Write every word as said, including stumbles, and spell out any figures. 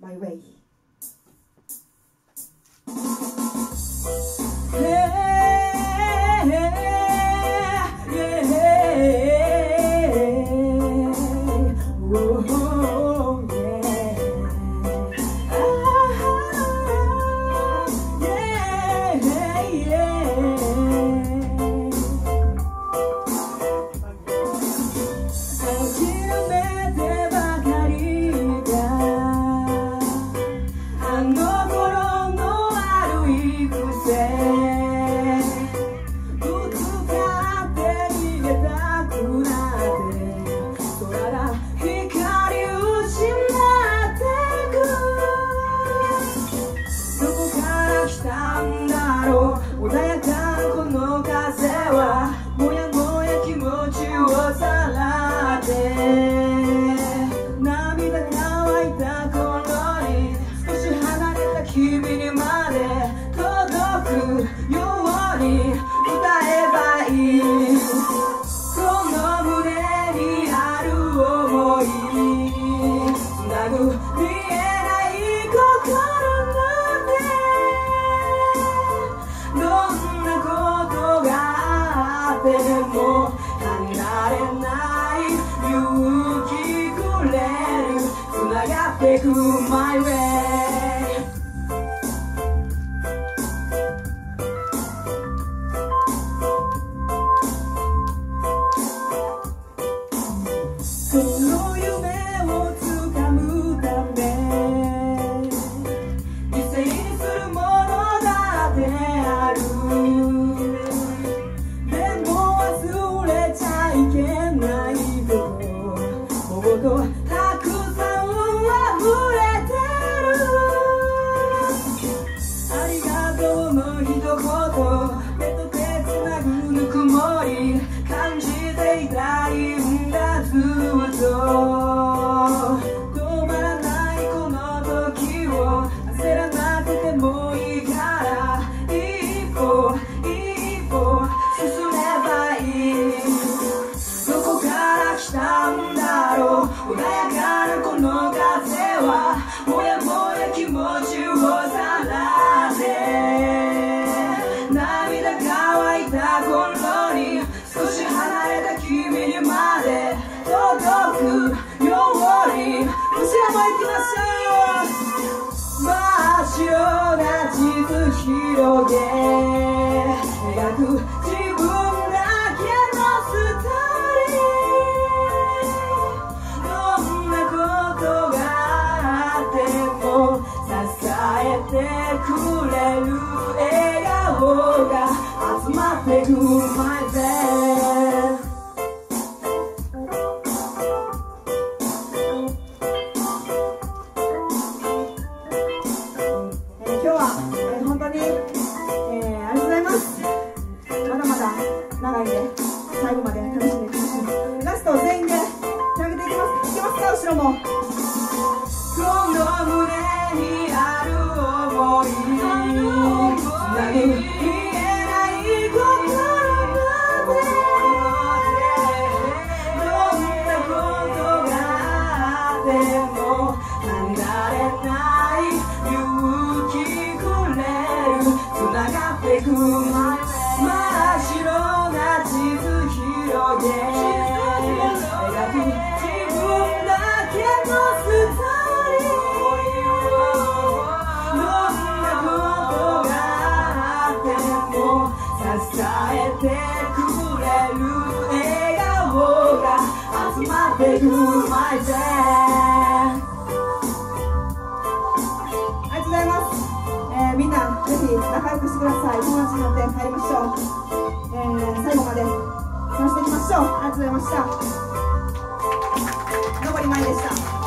My Way。Take my way. その夢をつかむため犠牲にするものだってある。でも忘れちゃいけないこともっとたくさん手と手つなぐぬくもり感じていたいんだずっと止まらないこの時を焦らなくてもいいから一歩一歩進めばいい。どこから来たんだろう穏やかなこの風はもやもや気持ちをさらせ乾いた頃に少し離れた君にまで届くように後ろも行きましょう。真っ白な地図広げ描く自分だけのストーリー。どんなことがあっても支えてくれる笑顔が集まってく My bed。 今日は、えー、本当に、えー、ありがとうございます。まだまだ長いんで最後まで楽しんでいきましょう。ラスト全員でつなげていきます。いきますか後ろも。この胸にある想いつなぐ真っ白な地図広げ描く自分だけのストーリー。どんなことがあっても支えてくれる笑顔が集まってく My bed。 ありがとうございます。えー、みんなぜひ仲良くしてください。友達になって帰りましょう。えー、最後まで楽しんでいきましょう。ありがとうございました。のぼりまいでした。